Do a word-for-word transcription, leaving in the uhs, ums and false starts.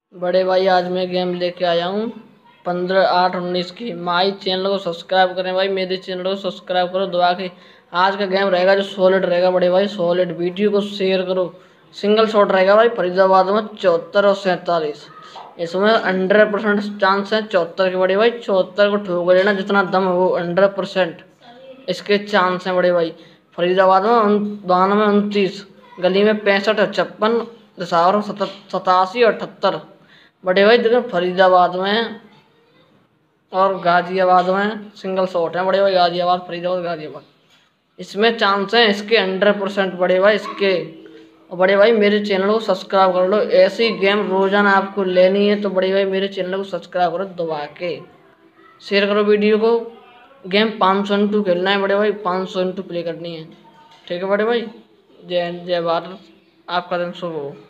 बड़े भाई आज मैं गेम लेके आया हूँ पंद्रह आठ उन्नीस की। माई चैनल को सब्सक्राइब करें भाई, मेरे चैनल को सब्सक्राइब करो दबा के। आज का गेम रहेगा जो सॉलिड रहेगा बड़े भाई, सॉलिड। वीडियो को शेयर करो। सिंगल शॉट रहेगा भाई फरीदाबाद में चौहत्तर और सैंतालीस। इसमें हंड्रेड परसेंट चांस है चौहत्तर के बड़े भाई। चौहत्तर को ठोक लेना, जितना दम है वो हंड्रेड परसेंट इसके चांस हैं बड़े भाई। फरीदाबाद में बानवे उनतीस, गली में पैंसठ और छप्पन, दसावर सतासी और अठहत्तर बड़े भाई। देखो फरीदाबाद में और गाजियाबाद में सिंगल शॉट है बड़े भाई। गाजियाबाद फरीदाबाद गाजियाबाद इसमें चांस है इसके हंड्रेड परसेंट बड़े भाई इसके। और बड़े भाई मेरे चैनल को सब्सक्राइब कर लो। ऐसी गेम रोजाना आपको लेनी है तो बड़े भाई मेरे चैनल को सब्सक्राइब करो दबा के। शेयर करो वीडियो को। गेम पाँच सौ इंटू खेलना है बड़े भाई, पाँच सौ इंटू प्ले करनी है। ठीक है बड़े भाई। जय हिंद जय भारत। आपका दिन शुभ हो।